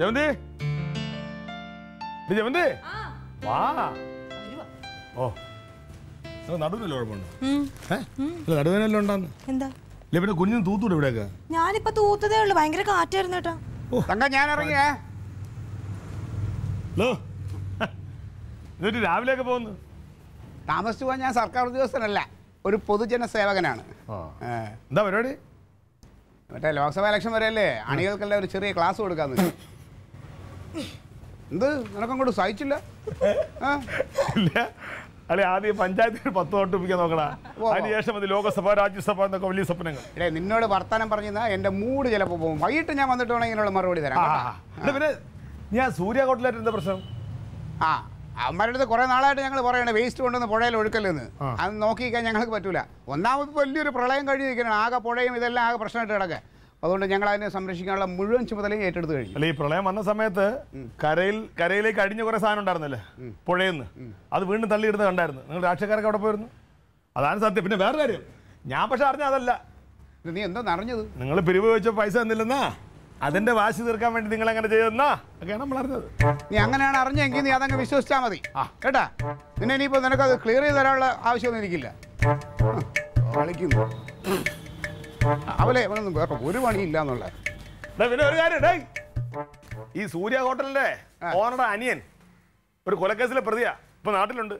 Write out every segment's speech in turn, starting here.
ജമന്തി ജമന്തി വാ. ഓ നടുവിനല്ലോ കുഴപ്പമുണ്ടോ? നടുവിനല്ലോ ഉണ്ടാന്ന്. എന്താ പിന്നെ കുഞ്ഞിന് തൂത്തൂടെ ഇവിടെയൊക്കെ? ഞാനിപ്പോ തൂത്തതേ ഉള്ളു. ഭയങ്കര കാറ്റായിരുന്നു കേട്ടോ. ഞാൻ ഇറങ്ങിയേ. എന്നിട്ട് രാവിലെയൊക്കെ പോകുന്നു? താമസിച്ചു പോകാൻ ഞാൻ സർക്കാർ ഉദ്യോഗസ്ഥനല്ല, ഒരു പൊതുജന സേവകനാണ്. എന്താ പരിപാടി? മറ്റേ ലോക്സഭാ ഇലക്ഷൻ വരെയല്ലേ, അണികൾക്കെല്ലാം ഒരു ചെറിയ ക്ലാസ് കൊടുക്കാന്ന്. എന്ത് നിനക്കങ്ങോട്ട് സഹിച്ചില്ല? അല്ലെ ആദ്യം പഞ്ചായത്തിൽ 10 വോട്ട് ഒപ്പിക്കാൻ നോക്കടാ, അതിനുശേഷം മതി ലോകസഭ രാജ്യസഭ എന്നൊക്കെ വലിയ സ്വപ്നങ്ങൾ. നിന്നോട് വർത്താനം പറഞ്ഞാൽ എന്റെ മൂഡ് ചിലപ്പോൾ പോകും. വൈകിട്ട് ഞാൻ വന്നിട്ട് വേണമെങ്കിൽ ഇതിനുള്ള മറുപടി തരാം. പിന്നെ ഞാൻ സൂര്യ ഹോട്ടലായിട്ട് എന്താ പ്രശ്നം? അവന്മാരുടെ അടുത്ത് കുറെ നാളായിട്ട് ഞങ്ങൾ പറയണേ വേസ്റ്റ് കൊണ്ടുവന്ന് പുഴയിൽ ഒഴുക്കല്ലെന്ന്. അത് നോക്കിക്കാൻ ഞങ്ങൾക്ക് പറ്റൂല. ഒന്നാമത് വലിയൊരു പ്രളയം കഴിഞ്ഞ് നിൽക്കണം, ആകെ പുഴയും ഇതെല്ലാം ആകെ പ്രശ്നമായിട്ട് കിടക്കുക. അതുകൊണ്ട് ഞങ്ങൾ അതിനെ സംരക്ഷിക്കാനുള്ള മുഴുവൻ ചുമതലയും ഏറ്റെടുത്ത് കഴിഞ്ഞു. അല്ല, ഈ പ്രളയം വന്ന സമയത്ത് കരയിലേക്ക് അടിഞ്ഞ കുറെ സാധനം ഉണ്ടായിരുന്നല്ലേ പുഴയെന്ന്, അത് വീണ്ടും തള്ളിയിടുന്നത് കണ്ടായിരുന്നു. നിങ്ങൾ രാഷ്ട്രീയക്കാരൊക്കെ അവിടെ പോയിരുന്നു, അതാണ് സത്യം. പിന്നെ വേറെ കാര്യം, ഞാൻ പക്ഷെ അറിഞ്ഞ അതല്ല. നീ എന്താ അറിഞ്ഞത്? നിങ്ങൾ പിരിവ് വെച്ച പൈസ തന്നില്ലെന്നാ, അതിന്റെ വാശി തീർക്കാൻ വേണ്ടി നിങ്ങൾ അങ്ങനെ ചെയ്തെന്നാ ഒക്കെയാണ് നമ്മൾ അറിഞ്ഞത്. നീ അങ്ങനെയാണ് അറിഞ്ഞെങ്കിൽ നീ അതങ്ങ് വിശ്വസിച്ചാൽ മതി കേട്ടാ. പിന്നെ ഇനിയിപ്പോൾ നിനക്കത് ക്ലിയർ ചെയ്ത് തരാനുള്ള ആവശ്യമൊന്നും എനിക്കില്ല. കളിക്കുന്നു അവലെ അവനൊന്നും വേറെ ഒരു പണിയില്ല എന്നുള്ള. പിന്നെ ഒരു കാര്യം, ഈ സൂര്യ ഹോട്ടലിന്റെ ഓണറുടെ അനിയൻ ഒരു കൊലക്കേസിലെ പ്രതിയാ, ഇപ്പൊ നാട്ടിലുണ്ട്.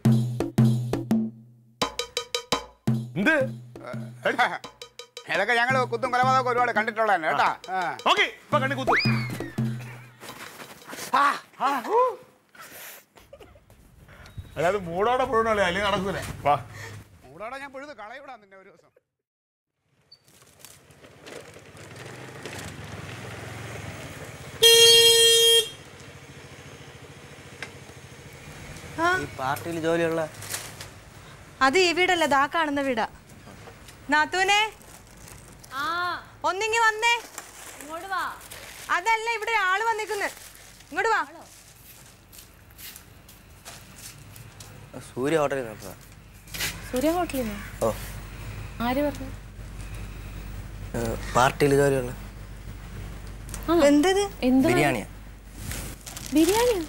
എന്ത് ഇതൊക്കെ ഞങ്ങൾ കുത്തും കൊലപാതകമൊക്കെ ഒരുപാട് കണ്ടിട്ടുള്ളതന്നെ കേട്ടാ. ഓക്കെ, ഇപ്പൊ കണ്ണി കുത്തു. അതായത് മൂടോടെ പുഴുന്നല്ലേ, അല്ലെങ്കിൽ നടക്കൂലേ? വാ, മൂടോടെ ഞാൻ പുഴുത് കളയൂടാ നിന്നെ ഒരു ദിവസം. പാർട്ടിയിൽ ജോലിയുള്ള അത് ഈ വീടല്ല, ദാ കാണുന്ന വീടാ. നാത്തൂനെ ഒന്നിങ്ങി വന്നേ. ഇങ്ങോട്ട് വാ. അതല്ല, ഇവിടെ ആള് വന്നിരിക്കുന്നു. ഇങ്ങോട്ട് വാ. സൂര്യ ഹോട്ടലിൽ. സൂര്യ ഹോട്ടലിൽ ഓ, ആര് പറഞ്ഞു? പാർട്ടിയിൽ ജോലിയുള്ള. എന്തത്? ബിരിയാണിയാ. ബിരിയാണിയോ?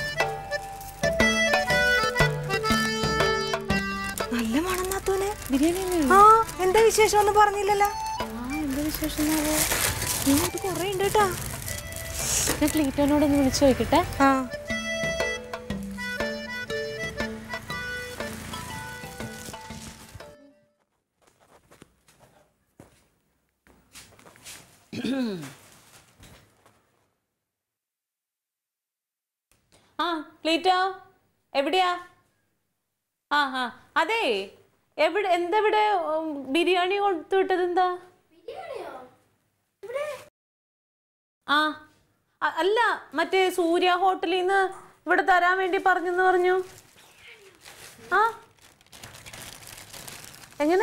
നല്ല മണം നാത്തൂനെ. ബിരിയാണി. എന്താ വിശേഷം ഒന്നും പറഞ്ഞില്ലല്ലോ. എന്താ വിശേഷം? ഇങ്ങോട്ട് കൊറേ ഉണ്ട് കേട്ടാ. ഞാൻ ക്ലീറ്റോനോടൊന്ന് വിളിച്ചു നോക്കട്ടെ. ക്ലീറ്റോ എവിടെയാ? അതെ, എന്തെവിടെ ബിരിയാണി കൊടുത്തു വിട്ടത്? എന്താ? അല്ല, മറ്റേ സൂര്യ ഹോട്ടലിൽ നിന്ന് ഇവിടെ തരാൻ വേണ്ടി പറഞ്ഞെന്ന് പറഞ്ഞു. എങ്ങനെ?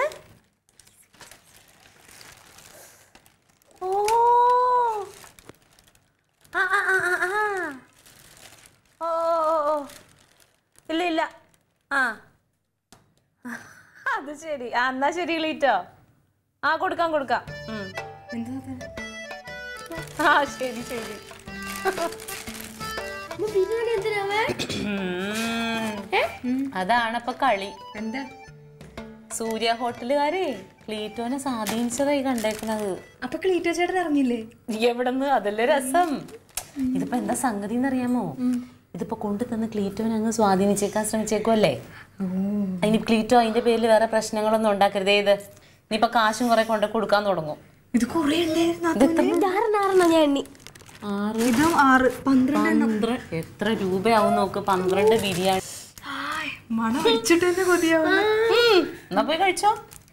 ഓ, ഇല്ല ഇല്ല. അത് ശരി. എന്നാ ശരി ക്ലീറ്റോ. കൊടുക്കാം. ശരി ശരി. അതാണപ്പൊ കളി. എന്താ? സൂര്യ ഹോട്ടലുകാരെ ക്ലീറ്റോനെ സ്വാധീനിച്ചതായി കണ്ടേക്കണത്. അപ്പൊ ക്ലീറ്റോ ചേട്ടൻ അറിഞ്ഞില്ലേ? എവിടെന്ന്? അതല്ലേ രസം. ഇതിപ്പോ എന്താ സംഗതി എന്നറിയാമോ? ഇതിപ്പോ കൊണ്ടു തന്ന് ക്ലീറ്റോനെ അങ്ങ് സ്വാധീനിച്ചേക്കാൻ ശ്രമിച്ചേക്കുമല്ലേ. അതിന് ക്ലീറ്റോ അതിന്റെ പേരിൽ വേറെ പ്രശ്നങ്ങളൊന്നും ഉണ്ടാക്കരുതേ. ഇത് നീയിപ്പൊ കാശും കുറെ കൊണ്ട് കൊടുക്കാൻ തുടങ്ങും. ഇത് കൊറേ എത്ര രൂപയാവും നോക്ക്? 12 ബിരിയാണി. എന്നാ പോയി കഴിച്ചോ.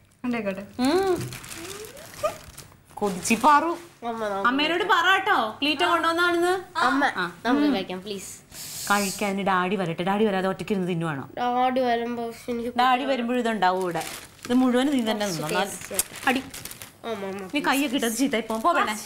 കൊതിച്ചിപ്പാറു. അമ്മേനോട് പറ കേട്ടോ ക്ലീറ്റോ കൊണ്ടുവന്നാണെന്ന്. കഴിക്കാൻ ഡാഡി വരട്ടെ. ഡാഡി വരാതെ ഒറ്റയ്ക്ക് ഇരുന്ന് തിന്നുവാണോ? ഡാഡി വരുമ്പോഴും ഇതുണ്ടാവും ഇവിടെ. ഇത് മുഴുവൻ നീ തന്നെ നിന്നോ. അടി, നീ കൈയൊക്കെ ഇട്ടത് ചീത്തായി പോവേണേ.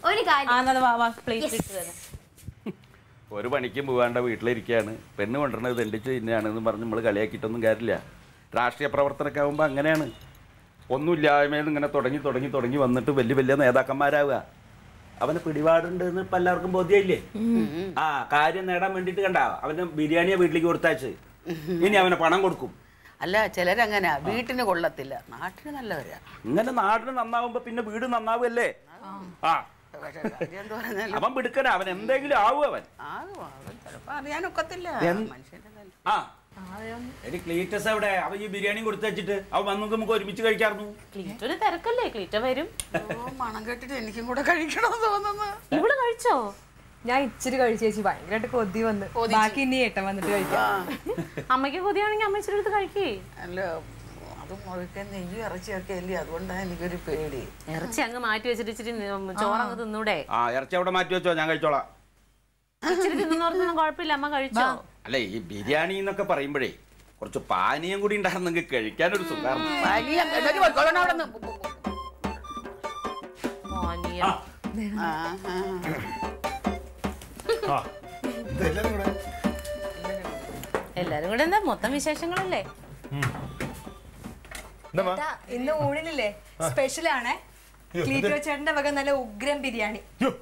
ഒരു പണിക്കും പോകാണ്ട് വീട്ടിലിരിക്കുകയാണ്. പെണ്ണ് കൊണ്ടുവരണത് ദണ്ഡിച്ച് തന്നെയാണെന്ന് പറഞ്ഞ് നമ്മൾ കളിയാക്കിയിട്ടൊന്നും കാര്യമില്ല. രാഷ്ട്രീയ പ്രവർത്തനമൊക്കെ ആകുമ്പോൾ അങ്ങനെയാണ്. ഒന്നുമില്ലായ്മയിൽ ഇങ്ങനെ തുടങ്ങി വന്നിട്ട് വലിയ നേതാക്കന്മാരാവുക. അവന് പിടിപാടുണ്ട് എന്ന് ഇപ്പൊ എല്ലാവർക്കും ബോധ്യമില്ലേ? ആ കാര്യം നേടാൻ വേണ്ടിട്ട് കണ്ട അവന് ബിരിയാണിയെ വീട്ടിലേക്ക് കൊടുത്തയച്ച് ഇനി അവന് പണം കൊടുക്കും. അല്ല ചിലരങ്ങനെ വീട്ടിന് കൊള്ളത്തില്ല, നാട്ടിന് നല്ലവരാ. ഇങ്ങനെ നാടിന് നന്നാവുമ്പോ പിന്നെ വീട് നന്നാവുമല്ലേ? ആ അവൻ പിടുക്കന, അവൻ എന്തെങ്കിലും ആവും. അവൻ ചിലപ്പോ അറിയാനൊക്കത്തില്ല മനുഷ്യന്റെ. ആ എടി ക്ലീറ്റസ് എവിടെ? അവൻ ഈ ബിരിയാണി കൊടുത്തു വെച്ചിട്ട് അവൻ വന്നു നമുക്ക് ഒരുമിച്ച് കഴിക്കാറുന്നു. ക്ലീറ്റോന് തിരക്കല്ലേ, ക്ലീറ്റോ വരും. മണം കേട്ടിട്ട് എനിക്കും കൂടെ കഴിക്കണമെന്ന് തോന്നുന്നു. ഇവിടെ കഴിച്ചോ? ഞാൻ ഇച്ചിരി കഴിച്ചു ചേച്ചി, ഭയങ്കരമായിട്ട് കൊതി വന്ന്. ബാക്കി ഇനി ഏട്ടൻ വന്നിട്ട് കഴിക്കാം. അമ്മയ്ക്ക് കൊതിയാണെങ്കിൽ അമ്മ ഇച്ചിരി എടുത്ത് കഴിക്കേ. അല്ല അത് മുഴുക്കൻ നെയ്യും ഇറച്ചിയൊക്കെ അല്ലേ, അതുകൊണ്ടാണ് എനിക്കൊരു പേടി. ഇറച്ചി അങ്ങ് മാറ്റി വെച്ചിട്ട് ഇച്ചിരി ചോറങ്ങ് തിന്നൂടെ? ആ ഇറച്ചി അവിടെ മാറ്റി വെച്ചോ, ഞാൻ കഴിച്ചോളാം. ഇച്ചിരി തിന്നൊന്നും കുഴപ്പമില്ല, അമ്മ കഴിച്ചോ? അല്ല ഈ ബിരിയാണി എന്നൊക്കെ പറയുമ്പോഴേ കുറച്ച് പാനീയം കൂടി ഉണ്ടായിരുന്നെങ്കിൽ കഴിക്കാനൊരു സുഖമായിരുന്നു. എല്ലാരും കൂടെ എന്താ മൊത്തം വിശേഷങ്ങളല്ലേ? ഇന്ന് ഊണിനില്ലേ സ്പെഷ്യൽ ആണേ. ക്ലീറ്റോ ചേട്ടന്റെ വക നല്ല ഉഗ്രം ബിരിയാണി.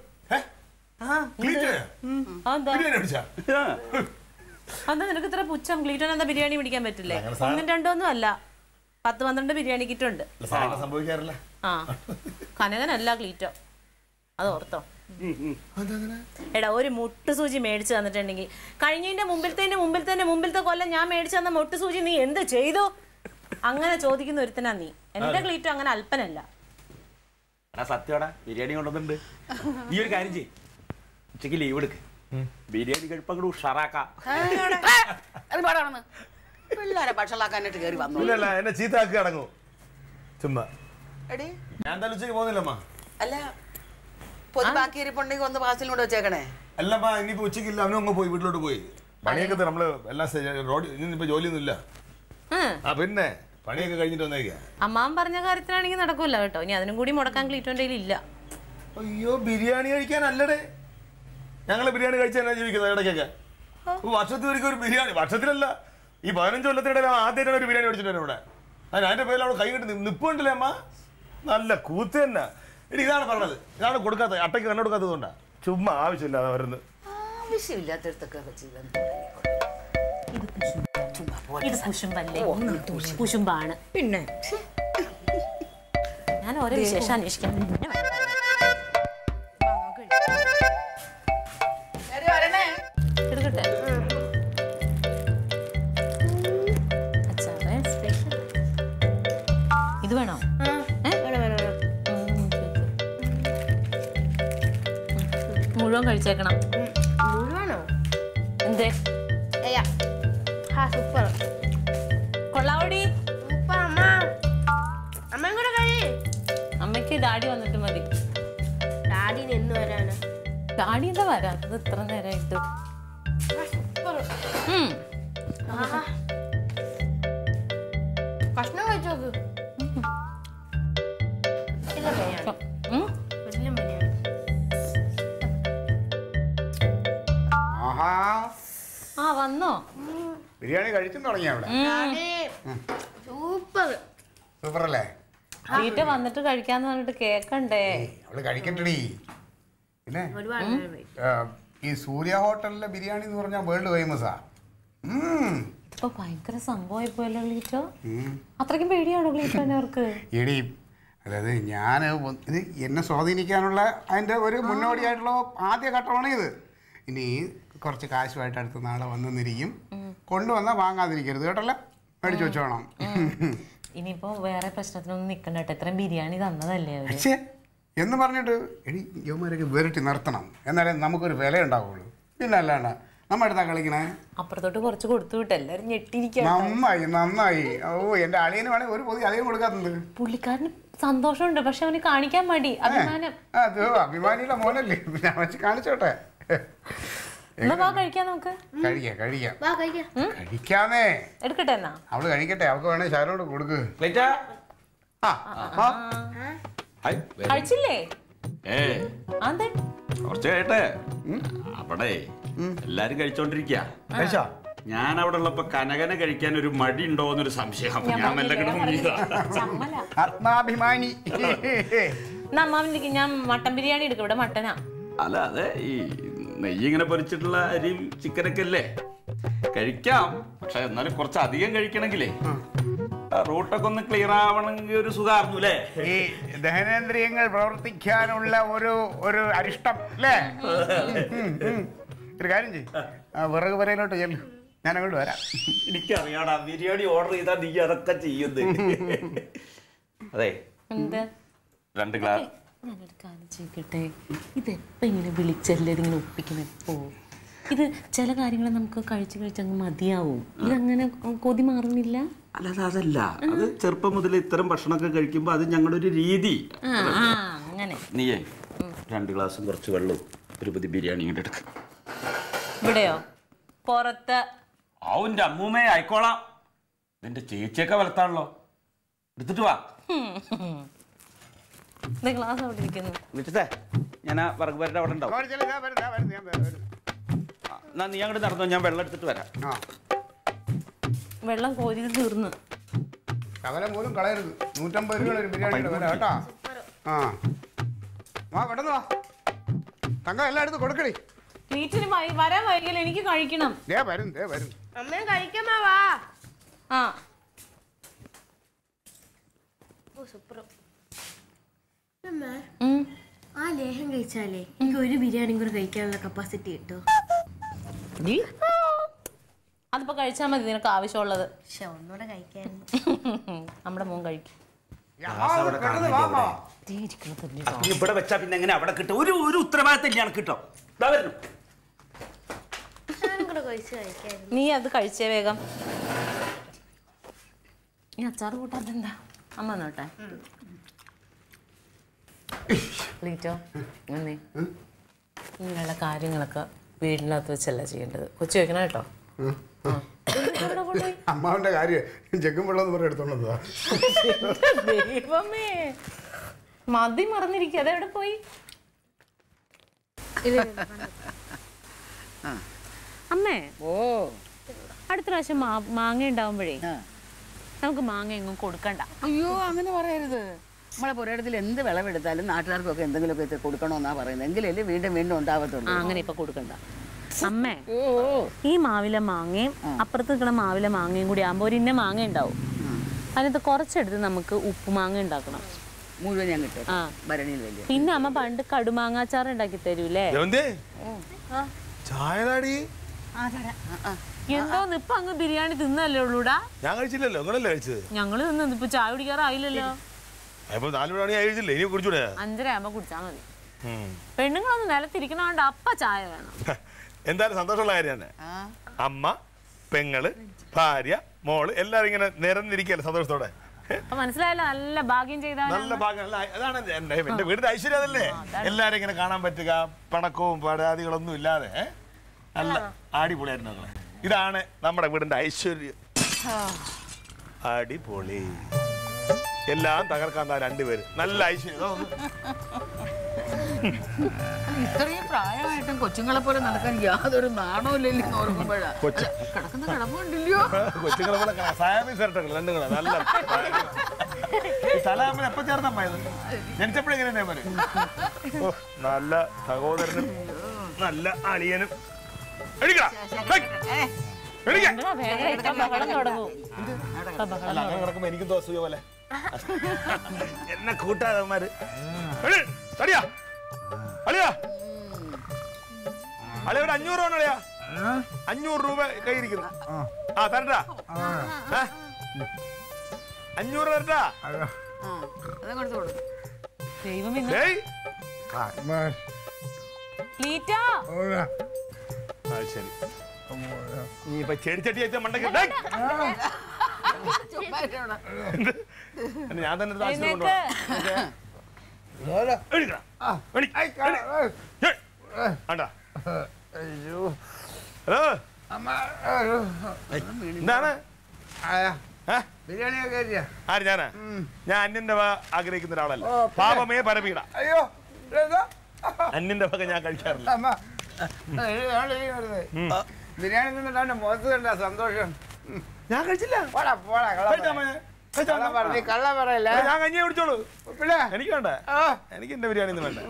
അതാ നിനക്ക് ഇത്ര പുച്ഛം? ക്ലീറ്റോന് എന്താ ബിരിയാണി പിടിക്കാൻ പറ്റില്ലേ? 1 2 ഒന്നും അല്ല, 10-12 ബിരിയാണി കിറ്റുണ്ട്. ആ കനകനല്ല ക്ലീറ്റോ, അത് ഓർത്തോ. എടാ ഒരു മുട്ടുസൂചി മേടിച്ചു തന്നിട്ടുണ്ടെങ്കിൽ കഴിഞ്ഞതിന്റെ മുമ്പിലത്തെ കൊല്ലം ഞാൻ മേടിച്ചു തന്ന മുട്ടുസൂചി നീ എന്ത് ചെയ്തു? അങ്ങനെ ചോദിക്കുന്ന ഒരുത്തനാ നീ. എന്റെ ക്ലീറ്റോ അങ്ങനെ അല്പനല്ല. സത്യമാടാ ബിരിയാണി കൊണ്ടുവന്നിട്ടുണ്ട്. ഈ ഒരു കാര്യം ചെയ്യ്, ഉച്ചക്ക് ലീവ് എടുക്ക്, ബിരിയാണി കഴിപ്പങ്ങോട്ട് ഉഷാറാക്കാം. പിള്ളേരെ ഭക്ഷണാക്കാനായിട്ട് കയറി വന്നു. എന്നെ ചീത്താക്കി അടങ്ങൂ ചുമ്മാ. എടി ഞാൻ ഉച്ചക്ക് പോകുന്നില്ലമ്മ. അല്ല പൊതി ബാക്കി ഇരിപ്പുണ്ടെങ്കിൽ ഒന്ന് പാസിലും കൂടെ വെച്ചേക്കണേ. അല്ലമ്മ ഇനിയിപ്പോ ഉച്ചക്കില്ല, അവനും അങ്ങ് പോയി വീട്ടിലോട്ട് പോയി. പണിയൊക്കെ നമ്മള് എല്ലാം റോഡ് ഇന്നിപ്പോ ജോലിയൊന്നും ഇല്ല. ആ പിന്നെ പണിയൊക്കെ കഴിഞ്ഞിട്ട് വന്നേക്കാ. അമ്മാവൻ പറഞ്ഞ കാര്യത്തിനാണെങ്കിൽ നടക്കൂല കേട്ടോ. ഇനി അതിനും കൂടി മുടക്കാൻ ക്ലീറ്റോന്റെ ഇല്ല. അയ്യോ ബിരിയാണി കഴിക്കാനല്ലടേ, ഞങ്ങള് ബിരിയാണി കഴിച്ചാൽ ജീവിക്കുന്നത് ഇടയ്ക്കൊക്കെ. വർഷത്തിൽ ഒരിക്കൽ ഒരു ബിരിയാണി, വർഷത്തിലല്ല ഈ 15 കൊല്ലത്തിനിടയിൽ ആദ്യമായിട്ടാണ് ഒരു ബിരിയാണി മേടിച്ചിട്ട് ഇവിടെ. അതിന്റെ പേരിൽ അവിടെ കൈ കെട്ടി നിപ്പുണ്ടല്ലേ അമ്മ, നല്ല കൂത്ത് തന്നെ. ഇനി ഇതാണ് പറഞ്ഞത്, ഇതാണ് കൊടുക്കാത്തത്, അട്ടയ്ക്ക് കണ്ണെടുക്കാത്തത് കൊണ്ടാ. ചുമ്മാ ആവശ്യമില്ലാതെ വരുന്നത്. ആവശ്യമില്ലാത്തടത്തൊക്കെ ഇത് കുശുമ്പല്ലേ? കുശുമ്പാണ്. പിന്നെ ഞാൻ ഓരോ വിശേഷം അന്വേഷിക്കാൻ എടുക്കട്ടെ. അച്ചാറ് സ്പെഷ്യൽ ഇത് വേണോ? മുഴുവൻ കഴിച്ചേക്കണം. എന്തേ കൊള്ളാവടി? അമ്മയ്ക്ക് ഡാഡി വന്നിട്ട് മതി. ഡാഡി എന്ന് വരാണ്? ഡാഡി എന്താ വരാത്തത് ഇത്ര നേരമായിട്ട്? ഭക്ഷണം കഴിച്ചു നോക്ക്. ആ വന്നോ? ബിരിയാണി കഴിച്ചു തുടങ്ങിയ അവിടെ. സൂപ്പർ സൂപ്പർ അല്ലേ? വീട്ടിൽ വന്നിട്ട് കഴിക്കാന്ന് പറഞ്ഞിട്ട് കേക്കണ്ടേ? അവള് കഴിക്കട്ടടി. പിന്നെ ഈ സൂര്യ ഹോട്ടലിലെ ബിരിയാണി എന്ന് പറഞ്ഞാൽ വേൾഡ് ഫേമസാ. ഇപ്പൊ ഭയങ്കര സംഭവമായി പോയല്ലോ ക്ലീറ്റോ. അത്രയ്ക്കും പേടിയാണോ ക്ലീറ്റോനെ അവർക്ക്? എടി അതായത് ഞാൻ ഇത് എന്നെ സ്വാധീനിക്കാനുള്ള അതിൻ്റെ ഒരു മുന്നോടിയായിട്ടുള്ള ആദ്യ ഘട്ടമാണ് ഇത്. ഇനി കുറച്ച് കാശുമായിട്ട് അടുത്ത നാളെ വന്നിരിക്കും, കൊണ്ടുവന്നാൽ വാങ്ങാതിരിക്കരുത് കേട്ടല്ലോ, മേടിച്ചു വെച്ചോണം. ഇനിയിപ്പോ വേറെ പ്രശ്നത്തിനൊന്നും നിക്കണ്ട കേട്ടോ, ഇത്രയും ബിരിയാണി തന്നതല്ലേ അവര്. പക്ഷേ എന്ന് പറഞ്ഞിട്ട് എടി യുവമാരൊക്കെ വെറുട്ടി നിർത്തണം, എന്നാലേ നമുക്കൊരു വില ഉണ്ടാവുള്ളൂ. പിന്നെ അല്ലാണ്ട് നമ്മ എടുത്താ കളിക്കണേ. അപ്പുറത്തോട്ട് കുറച്ച് കൊടുത്തു വിട്ട് എല്ലാരും ഞെട്ടിരിക്കാം. നന്നായി നന്നായി. ഓ എന്റെ അളിയന് വേണേ ഒരു പൊതി അളിയൻ കൊടുക്കാത്തുണ്ട്. പുള്ളിക്കാരന് സന്തോഷമുണ്ട്, പക്ഷെ അവന് കാണിക്കാൻ മടി, അഭിമാനം. അത് അഭിമാനിയുടെ മോനല്ലേ, പിന്നെ അവച്ച് കാണിച്ചോട്ടെ. കഴിക്കാം നമുക്ക്. കഴിക്കാന്നേ. എടുക്കട്ടെ എന്നാ? അവള് കഴിക്കട്ടെ, അവൾക്ക് വേണേ ഷാരോട് കൊടുക്ക്. കഴിച്ചില്ലേ? കുറച്ച് കേട്ടെ അവിടെ എല്ലാരും കഴിച്ചോണ്ടിരിക്ക. ഞാൻ അവിടെ ഉള്ളപ്പോ കനകനെ കഴിക്കാൻ ഒരു മടി ഉണ്ടോന്നൊരു സംശയം. ഞാൻ ആത്മാഭിമാനി. എന്നാ അമ്മാവിലേക്ക് ഞാൻ മട്ടൻ ബിരിയാണി എടുക്കും, ഇവിടെ മട്ടനാ. അല്ല അതെ, ഈ നെയ്യ് ഇങ്ങനെ പൊരിച്ചിട്ടുള്ള അരിയും ചിക്കനൊക്കെ അല്ലേ കഴിക്കാം. പക്ഷെ എന്നാലും കുറച്ച് അധികം കഴിക്കണമെങ്കിലേ റൂട്ടൊക്കെ ഒന്ന് ക്ലിയർ ആവണമെങ്കിൽ ഒരു സുഖമായിരുന്നു അല്ലേ? ഈ ദഹനേന്ദ്രിയങ്ങൾ പ്രവർത്തിക്കാനുള്ള ഒരു അരിഷ്ടം അല്ലേ? ഒരു കാര്യം ചെയ്യും, വിറക് വരയിലോട്ട് ചെല്ലു, ഞാൻ അങ്ങോട്ട് വരാം. എനിക്കറിയാടാ, ബിരിയാണി ഓർഡർ ചെയ്താൽ നീ അതൊക്കെ ചെയ്യുന്നത്. അതെ, 2 ഗ്ലാസ്. ഞാനൊരു കാര്യം ചോദിക്കട്ടെ, ഇതെപ്പോൾ ഇങ്ങനെ വിളിച്ചല്ലേ ഇതിങ്ങനെ ഒപ്പിക്കണപ്പോ? ഇത് ചില കാര്യങ്ങൾ നമുക്ക് കഴിച്ച് അങ്ങ് മതിയാവും. ഇതങ്ങനെ കൊതി മാറുന്നില്ല. അല്ലാതെ അതല്ല, അത് ചെറുപ്പം മുതൽ ഇത്തരം ഭക്ഷണമൊക്കെ കഴിക്കുമ്പോൾ അത് ഞങ്ങളുടെ ഒരു രീതി. അങ്ങനെ നീയേ 2 ഗ്ലാസും കുറച്ച് വെള്ളവും ഒരു പുതിയ ബിരിയാണി ഇങ്ങോട്ട് എടുക്കും. ഇവിടെയോ പുറത്ത്? അവൻ്റെ അമ്മൂമ്മയെ ആയിക്കോളാം, നിന്റെ ചേച്ചിയൊക്കെ വലത്താണല്ലോ, എടുത്തിട്ട് വാ. ഗ്ലാസ് അവിടെ ഇരിക്കുന്നു. വിളിച്ചേ, ഞാൻ ആ വർഗ് വരയുടെ അവിടെ ഉണ്ടാവും. എന്നാ നീ അങ്ങോട്ട് നടന്നോ, ഞാൻ വെള്ളം എടുത്തിട്ട് വരാം. വെള്ളം കോരി തീർന്നു. ശകലം പോലും കളയരുത്. 150 രൂപ ഒരു ബിരിയാണിയുടെ വില കേട്ടോ. പെട്ടെന്ന് വാ തങ്ക, എല്ലാം എടുത്ത് കൊടുക്കണേ. വീട്ടിന് വരാൻ വൈകില്ല, എനിക്ക് കഴിക്കണം. വരും. അമ്മ കഴിക്കാമാ വാ. ആ ആ ലേഹം കഴിച്ചാലേ എനിക്ക് ഒരു ബിരിയാണി കൂടെ കഴിക്കാനുള്ള കപ്പാസിറ്റി കിട്ടും. അതിപ്പോ കഴിച്ചാൽ മതി, നിനക്ക് ആവശ്യമുള്ളത്. പക്ഷെ ഒന്നുകൂടെ കഴിക്കാൻ നമ്മുടെ മോൻ കഴിക്കും. ഇവിടെ വെച്ചാ പിന്നെ എങ്ങനെ അവിടെ കിട്ടും? ഒരു ഉത്തരവാദിത്തം ഇല്ല കിട്ടോ. നീ അത് കഴിച്ചേ വേഗം. ഈ അച്ചാറ് കൂട്ടാതെന്താ? അമ്മ നോട്ടെ. പ്ലീറ്റോ ഒന്നേ, ഇങ്ങനെയുള്ള കാര്യങ്ങളൊക്കെ വീടിനകത്ത് വെച്ചല്ല ചെയ്യേണ്ടത്. കൊച്ചു വെക്കണം കേട്ടോ. അമ്മാവിന്റെ കാര്യം ജഗ്ഗും വെള്ളം പറഞ്ഞ എടുത്തോണ്ടതാ. ദൈവമേ, മതി മറന്നിരിക്കുക. അതെവിടെ പോയി? അമ്മേ, അടുത്ത പ്രാവശ്യം മാങ്ങ ഉണ്ടാവുമ്പോഴേ നമുക്ക് മാങ്ങ എങ്ങും കൊടുക്കണ്ട. അയ്യോ, അങ്ങനെ പറയരുത്. നമ്മളെ പുരയിടത്തിൽ എന്ത് വിളവെടുത്താലും നാട്ടുകാർക്കൊക്കെ എന്തെങ്കിലുമൊക്കെ കൊടുക്കണമെന്നാ പറയുന്നത്. എങ്കിലല്ലേ വീണ്ടും വീണ്ടും ഉണ്ടാവത്തുള്ളൂ. അങ്ങനെ ഇപ്പൊ കൊടുക്കണ്ട അമ്മേ. ഈ മാവിലെ മാങ്ങയും അപ്പുറത്ത് നിൽക്കുന്ന മാവിലെ മാങ്ങയും കൂടി ആകുമ്പോൾ ഒരു ഇന്ന മാങ്ങ ഉണ്ടാവും. അതിനകത്ത് കുറച്ചെടുത്ത് നമുക്ക് ഉപ്പുമാങ്ങ ഉണ്ടാക്കണം. മുഴുവൻ ഞാൻ കിട്ടും ഭരണിയിൽ വലിയ. പിന്നെ അമ്മ പണ്ട് കടുമാങ്ങാച്ചാർ ഉണ്ടാക്കി തരൂലേ? എന്തോന്ന് ഇപ്പൊ അങ്ങ് ബിരിയാണി തിന്നല്ലേ ഉള്ളൂടാ? ഞാൻ കഴിച്ചില്ലല്ലോ, നിങ്ങളല്ലേ കഴിച്ചത്. ഞങ്ങള് തിന്നു, ഇപ്പൊ ചായ കുടിക്കാറായില്ലല്ലോ. 4 മണി കഴിച്ചില്ലേ, ഇനി കുടിച്ചൂടെ? 5:30 ആകുമ്പോ കുടിച്ചാ മതി. പെണ്ണുങ്ങളൊന്ന് നിലത്തിരിക്കണോണ്ട് അപ്പ ചായ വേണം. എന്തായാലും സന്തോഷമുള്ള കാര്യമാണ്. അമ്മ, പെങ്ങള്, ഭാര്യ, മോള് എല്ലാരും ഇങ്ങനെ നിരന്നിരിക്കല്ലേ സന്തോഷത്തോടെ. മനസ്സിലായല്ലോ, നല്ല ഭാഗ്യം ചെയ്താൽ. നല്ല ഭാഗ്യം. അതാണ് എന്റെ വീടിന്റെ ഐശ്വര്യം. അതല്ലേ എല്ലാരും ഇങ്ങനെ കാണാൻ പറ്റുക, പണക്കവും പരാതികളൊന്നും ഇല്ലാതെ. നല്ല അടിപൊളിയായിരുന്നു. ഇതാണ് നമ്മുടെ വീടിന്റെ ഐശ്വര്യം. അടിപൊളി. എല്ലാം തകർക്കാൻ 2 പേര്. നല്ല ഐശ്വര്യം. ഇത്രയും പ്രായമായിട്ടും കൊച്ചുങ്ങളെ പോലെ നടക്കാൻ യാതൊരു നാണമില്ലല്ലോ ഓർക്കുമ്പോഴാ. കിടക്കുന്ന കിടപ്പുണ്ടല്ലോ കൊച്ചുങ്ങളെ പോലെ സായാമിട്ടൊക്കെ 2 കൂടെ നല്ല തലാമിന് എപ്പോ ചേർന്നമ്മായത്. ജനിച്ചപ്പോഴെങ്ങനെ പറയും. നല്ല സഹോദരനും നല്ല അളിയനും. അങ്ങനെ കിടക്കുമ്പോ എനിക്കും തോന്നിയ പോലെ എന്നെ കൂട്ടാതന്മാര്. അളിയാ അളിയാ അളിയോട് 500 രൂപ അളിയാ. 500 രൂപ കയ്യിരിക്കുന്നു. തരട്ടാ 500 തരട്ടാ. ശരി, നീ ഇപ്പൊ ചെടിച്ചട്ടി വെച്ച മണ്ടക്ക് ഞാൻ തന്നെ എന്താണ് ആര്? ഞാനാ? ഞാൻ അന്യന്റെ ആഗ്രഹിക്കുന്ന ഒരാളല്ല. പാപമേ പരപീഡ. അയ്യോ, അന്യന്റെ വക ഞാൻ കഴിക്കാറില്ല. ബിരിയാണി തിന്നിട്ടാണ് മുഖത്ത് കണ്ട സന്തോഷം. ഞാൻ കഴിച്ചില്ല. കള്ള പറയല്ലേ. ഞാൻ കഞ്ഞിയെ കുടിച്ചോളൂ. പിന്നെ എനിക്ക് വേണ്ട, എനിക്ക് എന്റെ ബിരിയാണി ഒന്നും വേണ്ട.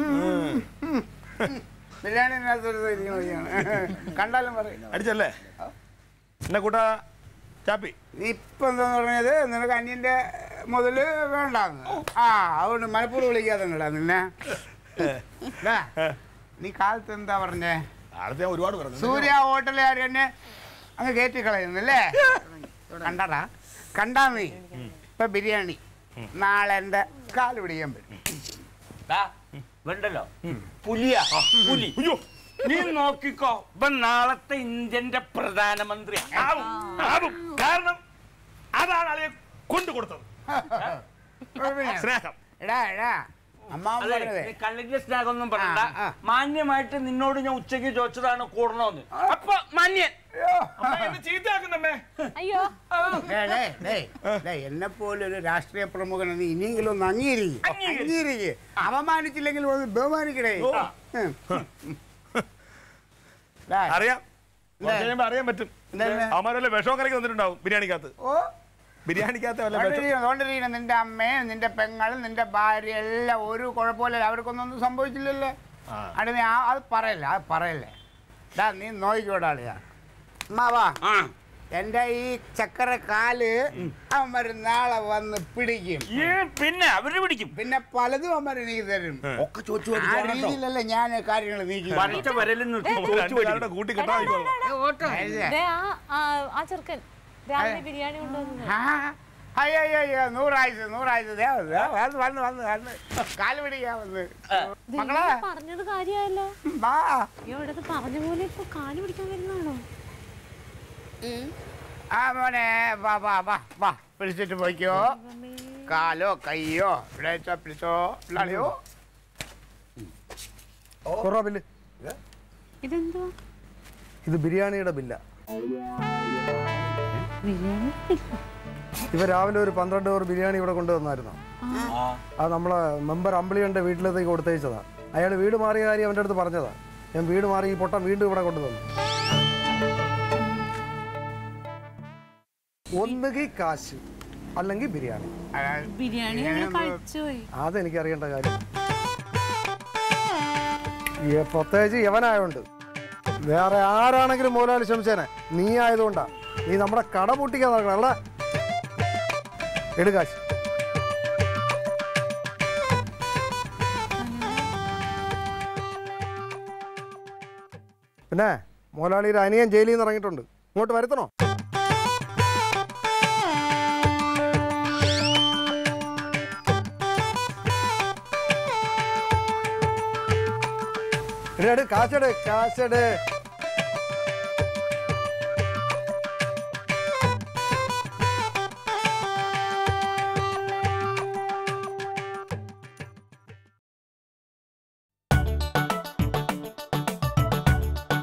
ബിരിയാണി കണ്ടാലും പറയും. അടിച്ചല്ലേ എന്നെ കൂട്ടാ ചാപ്പി. ഇപ്പൊ എന്താന്ന് പറഞ്ഞത് നിനക്ക് അന്യന്റെ മുതല് വേണ്ടാന്ന്. അതുകൊണ്ട് മനപ്പൂർവ്വം വിളിക്കാതെ നിന്നെ. നീ കാലത്ത് എന്താ പറഞ്ഞേ? കാലത്ത് ഞാൻ ഒരുപാട് പറഞ്ഞു. സൂര്യ ഹോട്ടലുകാർ തന്നെ അങ്ങ് കയറ്റി കളയുന്നല്ലേ? കണ്ടാടാ, കണ്ടാ നീ ഇപ്പൊ ബിരിയാണി, നാളെ എന്റെ കാല് പിടിക്കാൻ പറ്റും. വേണ്ടല്ലോ പുലിയാ പുലി. നീ നോക്കിക്കോ, ഇപ്പൊ നാളത്തെ ഇന്ത്യന്റെ പ്രധാനമന്ത്രി ആവും. കാരണം അതാണ് അളിയെ കൊണ്ടു കൊടുത്തത്. സ്നേഹം. എടാ കള്ളിന്റെ സ്നേഹമൊന്നും പറയണ്ട. മാന്യമായിട്ട് നിന്നോട് ഞാൻ ഉച്ചയ്ക്ക് ചോദിച്ചതാണ് കൂടണോന്ന്. അപ്പൊ മാന്യൻ ചീത്തയാക്കുന്നമ്മേ. അയ്യോ എന്നെ പോലൊരു രാഷ്ട്രീയ പ്രമുഖൻ ഇനിയെങ്കിലും ഒന്ന് അംഗീകരിക്കുക. അപമാനിച്ചില്ലെങ്കിൽ ഒന്ന് ബഹുമാനിക്കണേ. അറിയാം, അറിയാൻ പറ്റും. അവന്മാരല്ലേ വിഷം കലക്കി വന്നിട്ടുണ്ടാവും ബിരിയാണിക്കകത്ത്. നിന്റെ അമ്മയും നിന്റെ പെങ്ങളും നിന്റെ ഭാര്യ എല്ലാം ഒരു കുഴപ്പമില്ല. അവർക്കൊന്നും സംഭവിച്ചില്ലല്ലോ. അവിടെ നീ അത് പറയല്ലേ. നീ നോക്കിക്കോടാളിയാ അമ്മാവാ. എന്റെ ഈ ചക്കര കാല് അവന്മാർ നാളെ വന്ന് പിടിക്കും. പിന്നെ അവര് പിടിക്കും. പിന്നെ പലതും അവന്മാർ എനിക്ക് തരും. ആ രീതിയിലല്ലേ ഞാൻ കാര്യങ്ങൾ നീക്കി. കൂട്ടി കിട്ടാൻ ആ ചെറുക്കൻ രാവിലെ ബിരിയാണി കൊണ്ടുവന്നു. അയ്യോ വന്ന് കാല് പിടിക്കാ വന്ന്. മക്കളെ പറഞ്ഞത് കാര്യമായല്ലോ. ഇവിടെ പറഞ്ഞ പോലെ ഇപ്പൊ കാല് പിടിക്കാൻ വരുന്നതാണോ? മോനെ വാ പിടിച്ചിട്ട് പോയിക്കോ. കാലോ കയ്യോ ഇവിടെ പിടിച്ചോ. ബില്ല് ഇതെന്തോ? ഇത് ബിരിയാണിയുടെ ബില്ല. ഇവ രാവിലെ ഒരു 12 ഓർ ബിരിയാണി ഇവിടെ കൊണ്ടുവന്നായിരുന്നു. അത് നമ്മളെ മെമ്പർ അമ്പിളിയുടെ വീട്ടിലേക്ക് കൊടുത്തയച്ചതാ. അയാൾ വീട് മാറിയ കാര്യം അവൻ്റെ അടുത്ത് പറഞ്ഞതാ. ഞാൻ വീട് മാറി ഈ പൊട്ടം വീണ്ടും ഇവിടെ കൊണ്ടുവന്നു. ഒന്നുകിൽ കാശ് അല്ലെങ്കിൽ ബിരിയാണി. അതെനിക്കറിയേണ്ട കാര്യം. പ്രത്യേകിച്ച് യവനായോണ്ട്. വേറെ ആരാണെങ്കിലും മുതലാളി ശ്രമിച്ചേനെ, നീ ആയതുകൊണ്ടാ. നീ നമ്മുടെ കട പൂട്ടിക്കാൻ നോക്കണം അല്ല. എടുക്കാശ്. പിന്നെ മുതലാളിയുടെ അനിയൻ ജയിലിൽ നിന്ന് ഇറങ്ങിയിട്ടുണ്ട്. ഇങ്ങോട്ട് വരുത്തണോ? കാശട്.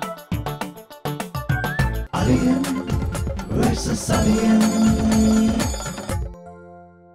Alien versus Alien.